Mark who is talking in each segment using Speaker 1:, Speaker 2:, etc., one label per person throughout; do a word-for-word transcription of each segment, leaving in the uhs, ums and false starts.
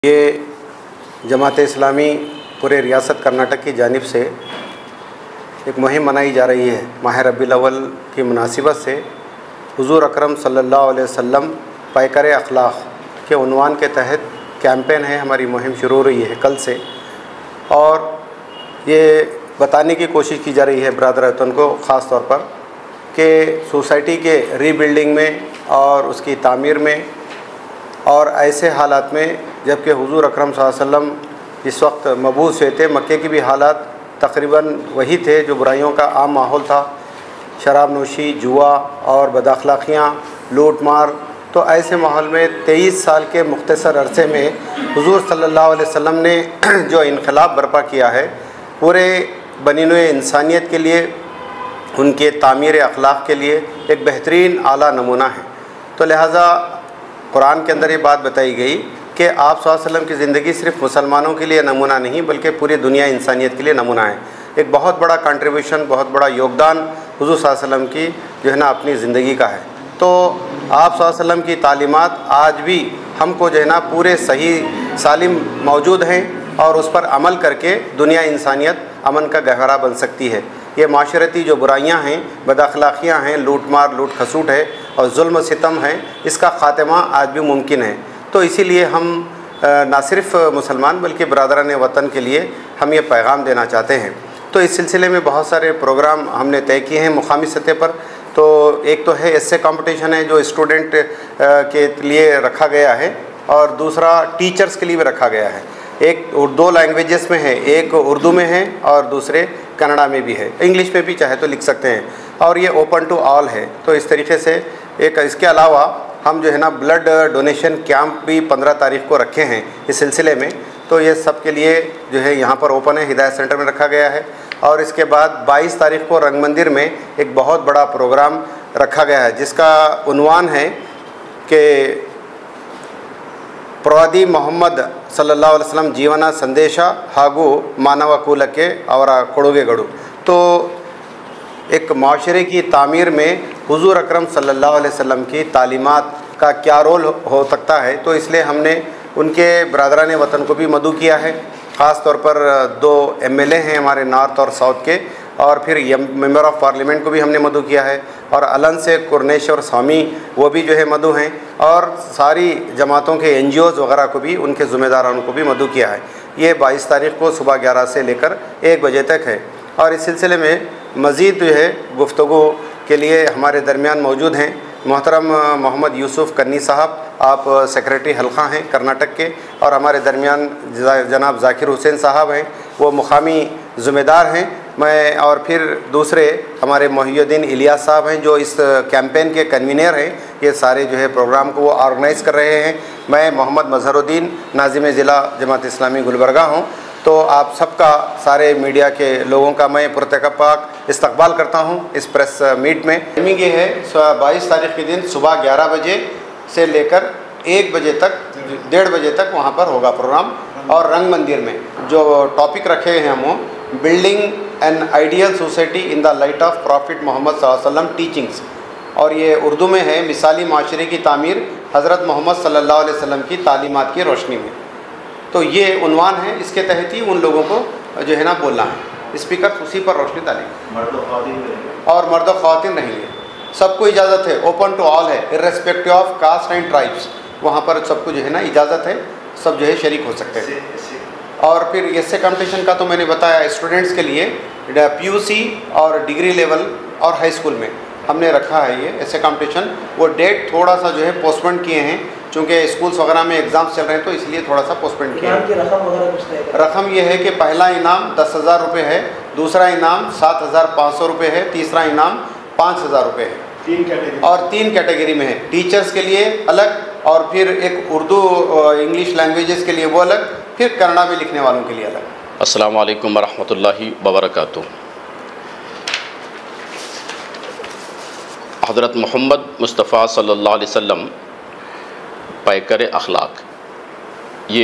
Speaker 1: ये जमात इस्लामी पूरे रियासत कर्नाटक की जानिब से एक मुहिम मनाई जा रही है। माह रबीउल अव्वल की मुनासिबत से हुज़ूर अकरम सल्लल्लाहु अलैहि वसल्लम पैकर अखलाक के उन्वान के तहत कैंपेन है। हमारी मुहिम शुरू हो रही है कल से, और ये बताने की कोशिश की जा रही है बरादर-ए-वतन को ख़ास तौर पर कि सोसाइटी के रीबिल्डिंग में और उसकी तामीर में और ऐसे हालात में जबकि हुज़ूर अकरम सल्लल्लाहु अलैहि वसल्लम इस वक्त मबूस हुए थे, मक्के की भी हालात तकरीबन वही थे जो बुराइयों का आम माहौल था, शराब नोशी, जुआ और बदअखलाक़ियाँ, लूट मार। तो ऐसे माहौल में तेईस साल के मुख्तसर अरसे में हुज़ूर सल्लल्लाहु अलैहि वसल्लम ने जो इनक़लाब बर्पा किया है पूरे बनीनोए इंसानियत के लिए, उनके तामीर अखलाक के लिए एक बेहतरीन आला नमूना है। तो लिहाजा कुरान के अंदर ये बात बताई गई कि आप सल्लल्लाहु अलैहि वसल्लम की ज़िंदगी सिर्फ मुसलमानों के लिए नमूना नहीं बल्कि पूरी दुनिया इंसानियत के लिए नमूना है। एक बहुत बड़ा कंट्रीब्यूशन, बहुत बड़ा योगदान हुज़ूर सल्लल्लाहु अलैहि वसल्लम की जो है ना अपनी ज़िंदगी का है। तो आप सल्लल्लाहु अलैहि वसल्लम की तालीमात आज भी हमको जो है ना पूरे सही सालिम मौजूद हैं और उस पर अमल करके दुनिया इंसानियत अमन का गहरा बन सकती है। ये माशरती जो बुराइयां हैं, बदअखलाक़ियाँ हैं, लूट मार, लूट खसूट है और जुल्म सितम है, इसका ख़ात्मा आज भी मुमकिन है। तो इसीलिए हम ना सिर्फ मुसलमान बल्कि बरादरान वतन के लिए हम ये पैगाम देना चाहते हैं। तो इस सिलसिले में बहुत सारे प्रोग्राम हमने तय किए हैं मुकामी सतह पर। तो एक तो है एस्से कंपटीशन है जो स्टूडेंट के लिए रखा गया है, और दूसरा टीचर्स के लिए भी रखा गया है। एक दो लैंग्वेजेस में है, एक उर्दू में है और दूसरे कन्नड़ा में भी है, इंग्लिश में भी चाहे तो लिख सकते हैं, और ये ओपन टू ऑल है। तो इस तरीके से एक इसके अलावा हम जो है ना ब्लड डोनेशन कैंप भी पंद्रह तारीख को रखे हैं इस सिलसिले में। तो ये सब के लिए जो है यहाँ पर ओपन है, हिदायत सेंटर में रखा गया है। और इसके बाद बाईस तारीख को रंग मंदिर में एक बहुत बड़ा प्रोग्राम रखा गया है जिसका उन्वान है कि ಪ್ರವಾದಿ ಮೊಹಮ್ಮದ್ ಸಲ್ಲಲ್ಲಾಹು अलैहि वसल्लम ಜೀವನ ಸಂದೇಶ ಹಾಗೂ ಮಾನವ ಕುಲಕ್ಕೆ ಅವರ ಕೊಡುಗೆಗಳು। तो एक माशरे की तामीर में हुज़ूर अकरम सल्लल्लाहु अलैहि वसल्लम की तालीमात का क्या रोल हो सकता है, तो इसलिए हमने उनके बरादरान वतन को भी मदऊ किया है। ख़ास तौर पर दो एम एल ए हैं हमारे नॉर्थ और साउथ के, और फिर मेंबर ऑफ़ पार्लियामेंट को भी हमने मदऊ किया है, और अलन से कुरनेश्वर स्वामी वो भी जो है मदऊ हैं, और सारी जमातों के एन जी ओज़ वगैरह को भी, उनके ज़िम्मेदारों को भी मदऊ किया है। ये बाईस तारीख़ को सुबह ग्यारह से लेकर एक बजे तक है। और इस सिलसिले में मज़ीद जो है गुफ्तगू के लिए हमारे दरमियान मौजूद हैं मोहतरम मोहम्मद यूसुफ़ कन्नी साहब, आप सेक्रेटरी हल्का हैं कर्नाटक के, और हमारे दरमियान जनाब ज़ाकिर हुसैन साहब हैं, वो मुकामी ज़िम्मेदार हैं। मैं और फिर दूसरे हमारे मोहिउद्दीन इलियास साहब हैं जो इस कैंपेन के कन्वीनर हैं। ये सारे जो है प्रोग्राम को वो ऑर्गेनाइज़ कर रहे हैं। मैं मोहम्मद मज़हरुद्दीन नाज़िम ज़िला जमात इस्लामी गुलबर्गा हूँ। तो आप सबका, सारे मीडिया के लोगों का मैं पुरतकब्बाक इस्तकबाल करता हूँ इस प्रेस मीट में। टाइमिंग ये है बाईस तारीख के दिन सुबह ग्यारह बजे से लेकर एक बजे तक, डेढ़ बजे तक वहाँ पर होगा प्रोग्राम। और रंग मंदिर में जो टॉपिक रखे हैं हम, building an ideal society in the light of prophet Mohammad सल्लल्लाहु अलैहि वसल्लम टीचिंग्स, और ये उर्दू में है मिसाली माशरे की तामीर हज़रत मोहम्मद सल्लल्लाहु अलैहि वसल्लम की तालीमात की रोशनी में। तो ये उन्वान है, इसके तहत ही उन लोगों को जो है ना बोलना है। स्पीकर उसी पर रोशनी डालेंगे, और मर्द और ख़वातीन रहेंगे, सबको इजाज़त है, ओपन टू ऑल है, irrespective of caste and tribes. वहाँ पर सबको जो है ना इजाज़त है, सब जो है शरीक हो सकते हैं। और फिर एस्से कंपटीशन का तो मैंने बताया स्टूडेंट्स के लिए पी यू सी और डिग्री लेवल और हाई स्कूल में हमने रखा है ये एस्से कंपटीशन। वो डेट थोड़ा सा जो है पोस्टपोन किए हैं चूँकि स्कूल्स वगैरह में एग्ज़ाम्स चल रहे हैं, तो इसलिए थोड़ा सा पोस्टपोन किया है। रकम ये है कि पहला इनाम दस हज़ार रुपये है, दूसरा इनाम सात हज़ार पाँच सौ रुपये है, तीसरा इनाम पाँच हज़ार रुपये है। तीन कैटेगरी और तीन कैटेगरी में है, टीचर्स के लिए अलग, और फिर एक उर्दू इंग्लिश लैंग्वेजेस के लिए वो अलग, फिर कन्नड़ा में लिखने वालों के लिए अलग।
Speaker 2: अस्सलामु अलैकुम वरहमतुल्लाहि वबरकातुहू। हज़रत मोहम्मद मुस्तफ़ा सल्लल्लाहु अलैहि वसल्लम पैकर अखलाक, ये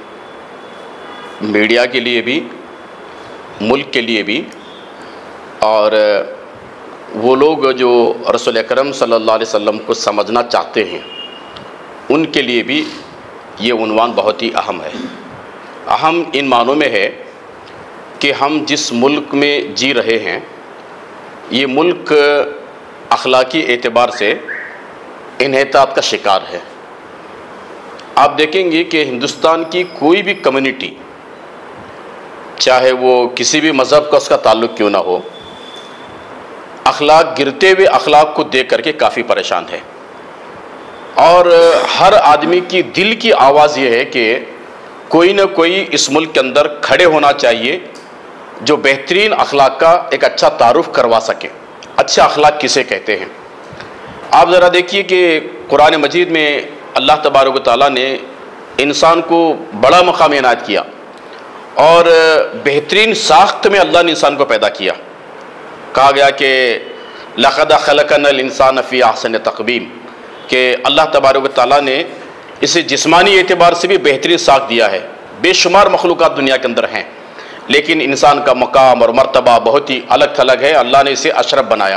Speaker 2: मीडिया के लिए भी, मुल्क के लिए भी, और वो लोग जो रसूल अकरम सल्लल्लाहु अलैहि वसल्लम को समझना चाहते हैं उनके लिए भी ये उन्वान बहुत ही अहम है। अहम इन मानों में है कि हम जिस मुल्क में जी रहे हैं, ये मुल्क अखलाकी एतबार से इन्हितात का शिकार है। आप देखेंगे कि हिंदुस्तान की कोई भी कम्युनिटी, चाहे वो किसी भी मज़हब का उसका ताल्लुक़ क्यों ना हो, अखलाक गिरते हुए अखलाक को देख करके काफ़ी परेशान है। और हर आदमी की दिल की आवाज़ ये है कि कोई ना कोई इस मुल्क के अंदर खड़े होना चाहिए जो बेहतरीन अखलाक का एक अच्छा तारुफ करवा सके। अच्छा अखलाक किसे कहते हैं? आप ज़रा देखिए कि कुरान मजीद में अल्लाह तबारक व तआला ने इंसान को बड़ा मकाम इनायत किया और बेहतरीन साख्त में अल्लाह ने इंसान को पैदा किया। कहा गया कि लक़द ख़लक़नल इंसान फ़ी अहसन तक़वीम, कि अल्लाह तबारक व तआला ने इसे जिस्मानी एतबार से भी बेहतरीन साख दिया है। बेशुमार मखलूक़ात दुनिया के अंदर हैं, लेकिन इंसान का मकाम और मर्तबा बहुत ही अलग थलग है। अल्लाह ने इसे अशरफ बनाया,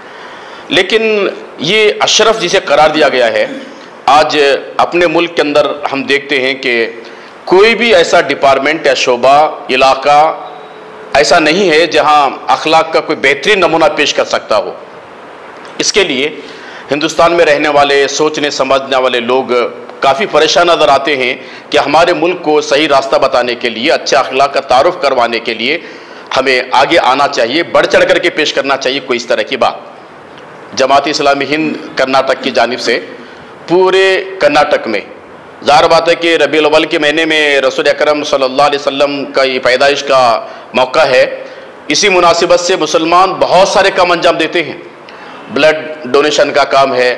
Speaker 2: लेकिन ये अशरफ जिसे करार दिया गया है, आज अपने मुल्क के अंदर हम देखते हैं कि कोई भी ऐसा डिपार्टमेंट या शोबा इलाका ऐसा नहीं है जहां अखलाक का कोई बेहतरीन नमूना पेश कर सकता हो। इसके लिए हिंदुस्तान में रहने वाले, सोचने समझने वाले लोग काफ़ी परेशान नज़र आते हैं कि हमारे मुल्क को सही रास्ता बताने के लिए, अच्छे अखलाक का तारुफ करवाने के लिए हमें आगे आना चाहिए, बढ़ चढ़ करके पेश करना चाहिए कोई इस तरह की बात। जमात-ए इस्लामी हिंद कर्नाटक की जानिब से पूरे कर्नाटक में ज़ाहिर बात है कि रबीउल अव्वल के महीने में रसूल अकरम सल्लल्लाहु अलैहि वसल्लम का ये पैदाइश का मौका है। इसी मुनासिबत से मुसलमान बहुत सारे काम अंजाम देते हैं। ब्लड डोनेशन का काम है,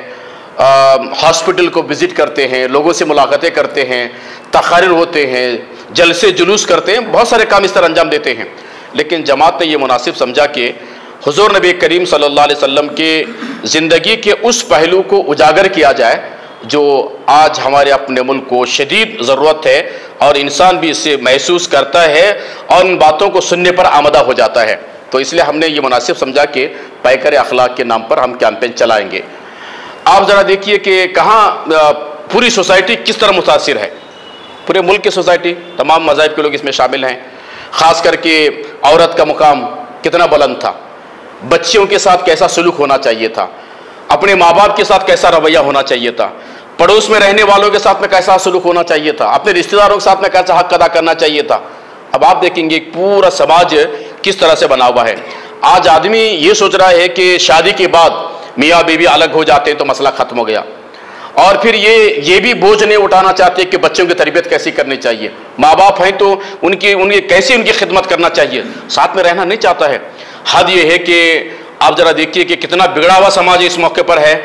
Speaker 2: हॉस्पिटल को विज़िट करते हैं, लोगों से मुलाकातें करते हैं, तकारीर होते हैं, जलसे जुलूस करते हैं, बहुत सारे काम इस तरह अंजाम देते हैं। लेकिन जमात ने यह मुनासिब समझा कि हुज़ूर नबी करीम सल्लल्लाहु अलैहि वसल्लम के ज़िंदगी के उस पहलू को उजागर किया जाए जो आज हमारे अपने मुल्क को शदीद ज़रूरत है, और इंसान भी इससे महसूस करता है और इन बातों को सुनने पर आमदा हो जाता है। तो इसलिए हमने ये मुनासिब समझा कि पैकर अखलाक के नाम पर हम कैंपेन चलाएंगे। आप ज़रा देखिए कि कहाँ पूरी सोसाइटी किस तरह मुतासिर है। पूरे मुल्क की सोसाइटी, तमाम मज़ाहिब के लोग इसमें शामिल हैं। ख़ास करके औरत का मुकाम कितना बुलंद था, बच्चियों के साथ कैसा सलूक होना चाहिए था, अपने माँ बाप के साथ कैसा रवैया होना चाहिए था, पड़ोस में रहने वालों के साथ में कैसा सलूक होना चाहिए था, अपने रिश्तेदारों के साथ में कैसा हक अदा करना चाहिए था। अब आप देखेंगे पूरा समाज किस तरह से बना हुआ है। आज आदमी ये सोच रहा है कि शादी के बाद मियाँ बीवी अलग हो जाते हैं तो मसला ख़त्म हो गया, और फिर ये ये भी बोझ नहीं उठाना चाहते कि बच्चों की तरबियत कैसी करनी चाहिए। माँ बाप हैं तो उनकी उनकी कैसी उनकी खिदमत करना चाहिए, साथ में रहना नहीं चाहता है। हद ये है कि आप ज़रा देखिए कि कितना बिगड़ा हुआ समाज इस मौके पर है।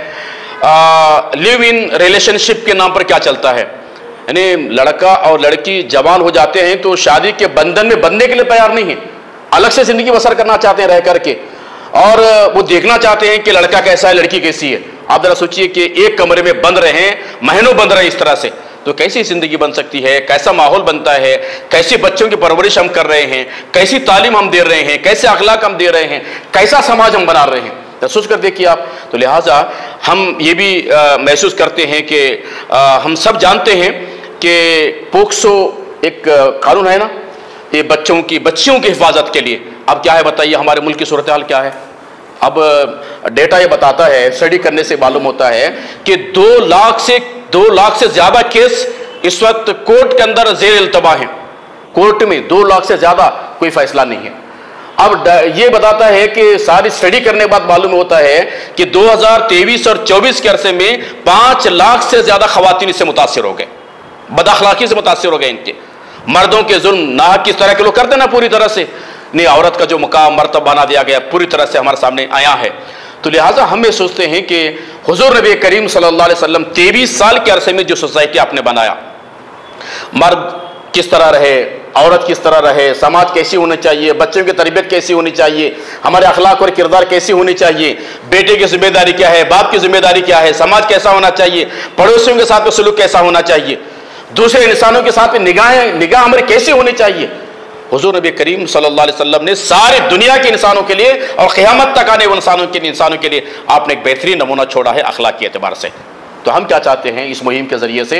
Speaker 2: लिव इन रिलेशनशिप के नाम पर क्या चलता है, यानी लड़का और लड़की जवान हो जाते हैं तो शादी के बंधन में बंधने के लिए तैयार नहीं है, अलग से ज़िंदगी बसर करना चाहते हैं रह करके, और वो देखना चाहते हैं कि लड़का कैसा है, लड़की कैसी है। आप ज़रा सोचिए कि एक कमरे में बंद रहे हैं, महीनों बंद रहे इस तरह से, तो कैसी ज़िंदगी बन सकती है, कैसा माहौल बनता है, कैसे बच्चों की परवरिश हम कर रहे हैं, कैसी तालीम हम दे रहे हैं, कैसे अखलाक हम दे रहे हैं, कैसा समाज हम बना रहे हैं, तो सोच कर देखिए आप। तो लिहाजा हम ये भी आ, महसूस करते हैं कि आ, हम सब जानते हैं कि पोक्सो एक कानून है ना, ये बच्चों की बच्चियों की हिफाजत के लिए। अब क्या है बताइए, हमारे मुल्क की सूरत हाल क्या है। अब डेटा ये बताता है, स्टडी करने से मालूम होता है कि दो लाख से दो लाख से ज्यादा केस इस वक्त कोर्ट के अंदर जेर इल्तबा हैं। कोर्ट में दो लाख से ज्यादा कोई फैसला नहीं है। अब ये बताता है कि सारी स्टडी करने के बाद मालूम होता है कि दो हज़ार तेईस और चौबीस के अरसे में पांच लाख से ज्यादा खवातीन इससे मुतासिर हो गए, बदअखलाकी से मुतासिर हो गए। इनके मर्दों के जुल्म नाहक किस तरह के लोग करते ना, पूरी तरह से नहीं, औरत का जो मुकाम मर्तबा बना दिया गया पूरी तरह से हमारे सामने आया है। तो लिहाजा हम ये सोचते हैं कि हुजूर नबी करीम सल्लल्लाहु अलैहि वसल्लम तेईस साल के अरसे में जो सोसाइटी आपने बनाया, मर्द किस तरह रहे, औरत किस तरह रहे, समाज कैसी होनी चाहिए, बच्चों की तरबियत कैसी होनी चाहिए, हमारे अखलाक और किरदार कैसी होनी चाहिए, बेटे की जिम्मेदारी क्या है, बाप की जिम्मेदारी क्या है, समाज कैसा होना चाहिए, पड़ोसियों के साथ में सलूक कैसा होना चाहिए, दूसरे इंसानों के साथ में निगाहें निगाह हमारी कैसी होनी चाहिए। हुजूर नबी करीम सल्लल्लाहु अलैहि वसल्लम ने सारी दुनिया के इंसानों के लिए और क़यामत तक आने वाले इंसानों के इंसानों के लिए आपने एक बेहतरीन नमूना छोड़ा है अखलाक के एतबार से। तो हम क्या चाहते हैं, इस मुहिम के ज़रिए से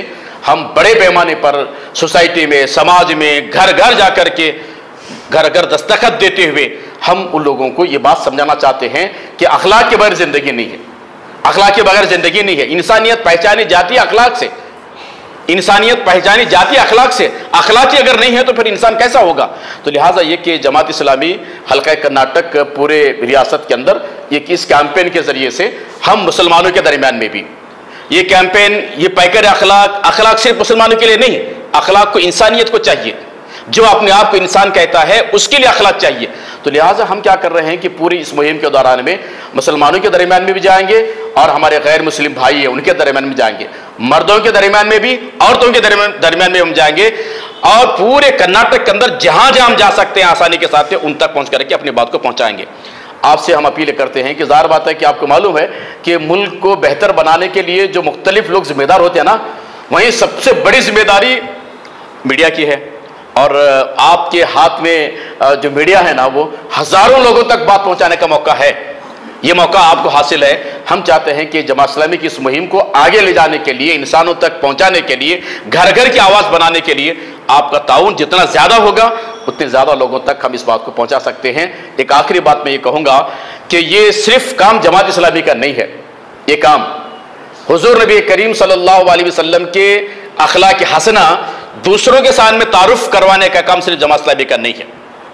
Speaker 2: हम बड़े पैमाने पर सोसाइटी में, समाज में, घर घर जाकर के, घर घर दस्तखत देते हुए हम उन लोगों को ये बात समझाना चाहते हैं कि अखलाक के बगैर जिंदगी नहीं है, अखलाक के बगैर जिंदगी नहीं है। इंसानियत पहचानी जाती है अखलाक से, इंसानियत पहचानी जाती है अखलाक से। अखलाक ही अगर नहीं है तो फिर इंसान कैसा होगा? तो लिहाजा ये कि जमात इस्लामी हल्का कर्नाटक पूरे रियासत के अंदर ये इस कैंपेन के जरिए से हम मुसलमानों के दरमियान में भी ये कैंपेन, ये पैकर अखलाक, अखलाक सिर्फ मुसलमानों के लिए नहीं, अखलाक को, इंसानियत को चाहिए। जो अपने आप को इंसान कहता है उसके लिए अखलाक चाहिए। तो लिहाजा हम क्या कर रहे हैं कि पूरी इस मुहिम के दौरान में मुसलमानों के दरमियान में भी जाएंगे और हमारे गैर मुस्लिम भाई हैं उनके दरमियान में जाएंगे, मर्दों के दरमियान में भी, औरतों के दरमियान में हम जाएंगे, और पूरे कर्नाटक के अंदर जहां जहां हम जा सकते हैं आसानी के साथ उन तक पहुंच करके अपनी बात को पहुंचाएंगे। आपसे हम अपील करते हैं कि ज़ाहिर बात है कि आपको मालूम है कि मुल्क को बेहतर बनाने के लिए जो मुख्तलिफ लोग जिम्मेदार होते हैं ना, वहीं सबसे बड़ी जिम्मेदारी मीडिया की है। और आपके हाथ में जो मीडिया है ना, वो हजारों लोगों तक बात पहुंचाने का मौका है, ये मौका आपको हासिल है। हम चाहते हैं कि जमात इस्लामी की इस मुहिम को आगे ले जाने के लिए, इंसानों तक पहुंचाने के लिए, घर घर की आवाज़ बनाने के लिए आपका ताउन जितना ज़्यादा होगा उतने ज़्यादा लोगों तक हम इस बात को पहुंचा सकते हैं। एक आखिरी बात मैं ये कहूँगा कि ये सिर्फ काम जमात इस्लामी का नहीं है, ये काम हुजूर नबी करीम सल्लल्लाहु अलैहि वसल्लम के अखलाक हसना दूसरों के सामने तारुफ करवाने का काम सिर्फ जमात इस्लामी का नहीं है।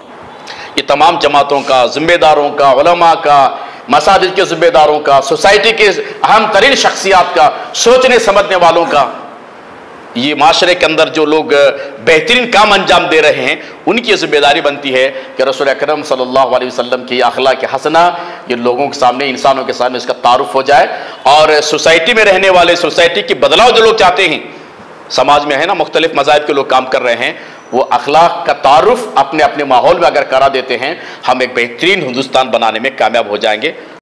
Speaker 2: ये तमाम जमातों का, जिम्मेदारों का, उलमा का, मसाजिद के जिम्मेदारों का, सोसाइटी के अहम तरीन शख्सियात का, सोचने समझने वालों का, ये माशरे के अंदर जो लोग बेहतरीन काम अंजाम दे रहे हैं, उनकी जिम्मेदारी बनती है कि रसूल अकरम सल्लल्लाहु अलैहि वसल्लम की अखलाक हसना ये लोगों के सामने, इंसानों के सामने इसका तारुफ हो जाए। और सोसाइटी में रहने वाले, सोसाइटी की बदलाव जो लोग चाहते हैं, समाज में है ना मुख्तलिफ मज़ाहिब के लोग काम कर रहे हैं, वो अखलाक का तारुफ अपने अपने माहौल में अगर करा देते हैं, हम एक बेहतरीन हिंदुस्तान बनाने में कामयाब हो जाएंगे।